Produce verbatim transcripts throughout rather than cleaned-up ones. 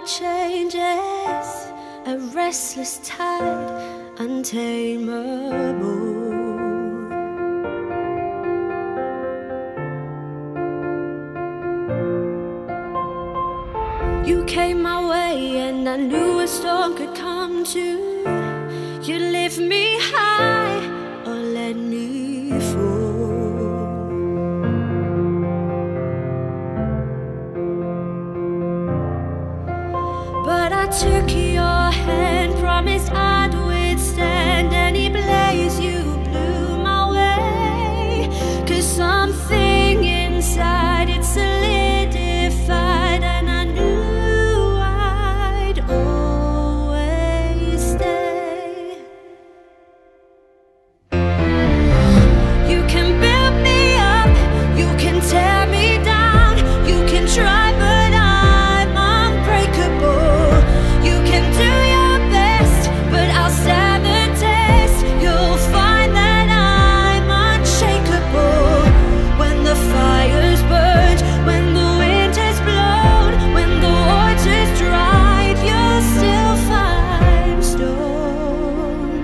changes, a restless tide, untamable. You came my way and I knew a storm could come too. You lift me high or let me fall. But I took your hand, promised I'd withstand any blaze you blew my way. 'Cause something inside it solidified, and I knew I'd always stay. You can build me up, you can tear me down, you can try but I'm unbreakable. You can do your best but I'll stand the test. You'll find that I'm unshakable. When the fire's burned, when the wind has blown, when the water's dried, you'll still find stone.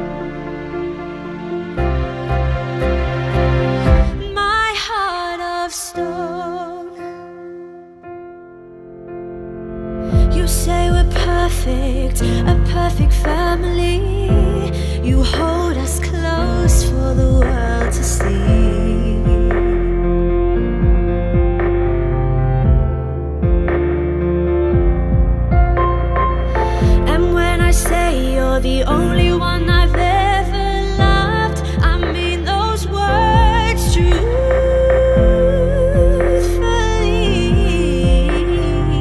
My heart of stone. You say we're perfect, a perfect family. You hold us close for the world to see. And when I say you're the only one I've ever loved, I mean those words truthfully.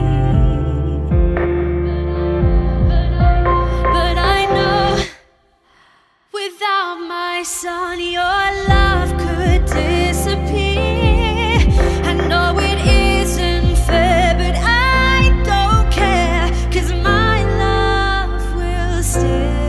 But I know without my son your love could disappear. I know it isn't fair, but I don't care, 'cause my love will still